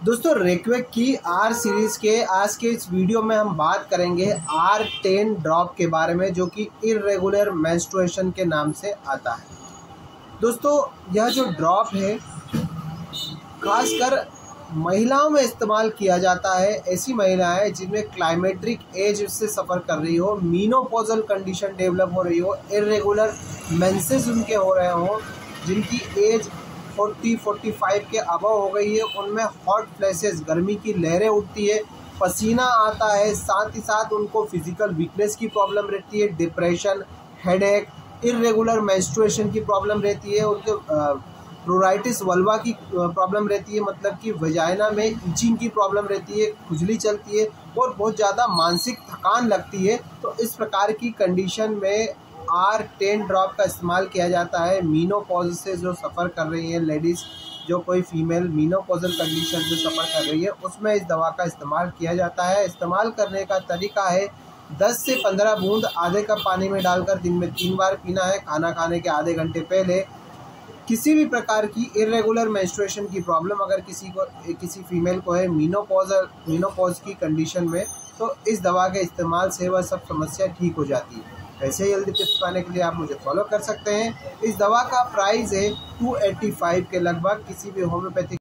दोस्तों रेक्वेक की R series के आज के इस वीडियो में हम बात करेंगे R10 ड्रॉप के बारे में, जो कि इर्रेगुलर मेंस्ट्रुएशन के नाम से आता है। दोस्तों यह जो ड्रॉप है खासकर महिलाओं में इस्तेमाल किया जाता है। ऐसी महिलाएं जिनमें क्लाइमेट्रिक एज से सफ़र कर रही हो, मीनोपॉजल कंडीशन डेवलप हो रही हो, इर्रेगुलर मेंसेस उनके हो रहे हों, जिनकी एज 40-45 के अबव हो गई है, उनमें हॉट फ्लैशेस गर्मी की लहरें उठती है, पसीना आता है, साथ ही साथ उनको फिजिकल वीकनेस की प्रॉब्लम रहती है, डिप्रेशन, हेडेक, इर्रेगुलर मेंस्ट्रुएशन की प्रॉब्लम रहती है, उनके प्रोराइटिस वल्वा की प्रॉब्लम रहती है, मतलब कि वजाइना में इचिंग की प्रॉब्लम रहती है, खुजली चलती है और बहुत ज़्यादा मानसिक थकान लगती है। तो इस प्रकार की कंडीशन में R10 ड्रॉप का इस्तेमाल किया जाता है। मीनोपॉज से जो सफ़र कर रही हैं लेडीज़, जो कोई फीमेल मीनोपॉजल कंडीशन से सफ़र कर रही है, उसमें इस दवा का इस्तेमाल किया जाता है। इस्तेमाल करने का तरीका है 10 से 15 बूंद आधे कप पानी में डालकर दिन में 3 बार पीना है, खाना खाने के आधे घंटे पहले। किसी भी प्रकार की इर्रेगुलर मेंस्ट्रुएशन की प्रॉब्लम अगर किसी फीमेल को है मीनोपॉज की कंडीशन में, तो इस दवा के इस्तेमाल से वह सब समस्या ठीक हो जाती है। ऐसे ही हेल्दी टिप्स पाने के लिए आप मुझे फॉलो कर सकते हैं। इस दवा का प्राइस है 285 के लगभग। किसी भी होम्योपैथिक